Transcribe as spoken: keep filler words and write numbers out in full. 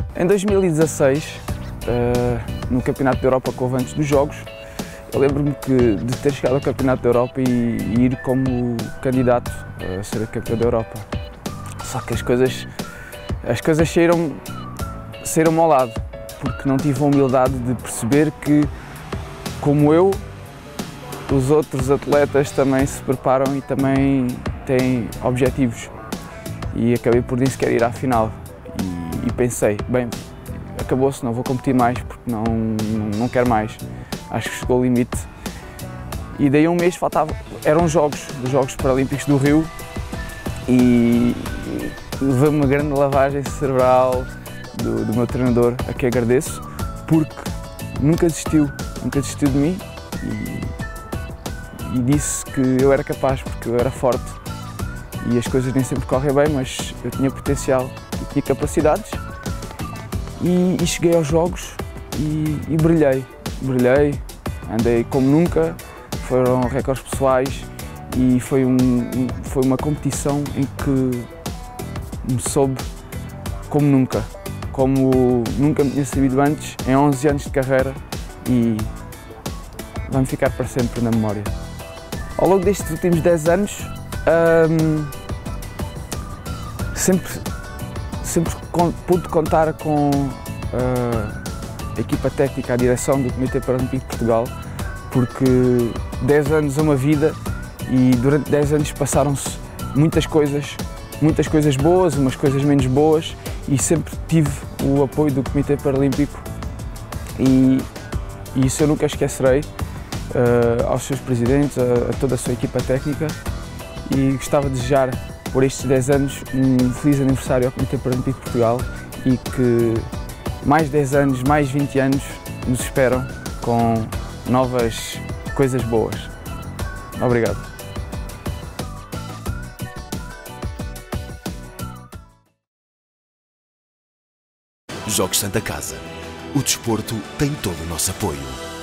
Em dois mil e dezasseis, uh, no Campeonato da Europa que houve antes dos Jogos, eu lembro-me de ter chegado ao Campeonato da Europa e, e ir como candidato a ser campeão da Europa. Só que as coisas, as coisas saíram, saíram ao lado, porque não tive a humildade de perceber que, como eu, os outros atletas também se preparam e também têm objetivos. E acabei por nem sequer ir à final. E, e pensei, bem, acabou-se, não vou competir mais porque não, não quero mais. Acho que chegou o limite. E daí a um mês faltava, eram os Jogos, os Jogos Paralímpicos do Rio, e levei uma grande lavagem cerebral do, do meu treinador, a quem agradeço, porque nunca desistiu, nunca desistiu de mim e, e disse que eu era capaz, porque eu era forte e as coisas nem sempre correm bem, mas eu tinha potencial e tinha capacidades e, e cheguei aos Jogos e, e brilhei, brilhei, andei como nunca, foram recordes pessoais e foi, um, foi uma competição em que me soube como nunca, como nunca me tinha sabido antes, em onze anos de carreira, e vai-me ficar para sempre na memória. Ao longo destes últimos dez anos, hum, sempre, sempre pude contar com uh, a equipa técnica, a direção do Comitê Paralímpico de Portugal, porque dez anos é uma vida e durante dez anos passaram-se muitas coisas, muitas coisas boas, umas coisas menos boas, e sempre tive o apoio do Comitê Paralímpico e, e isso eu nunca esquecerei, uh, aos seus presidentes, a, a toda a sua equipa técnica, e gostava de desejar por estes dez anos um feliz aniversário ao Comitê Paralímpico de Portugal e que mais dez anos, mais vinte anos nos esperam com novas coisas boas. Obrigado. Jogos Santa Casa. O desporto tem todo o nosso apoio.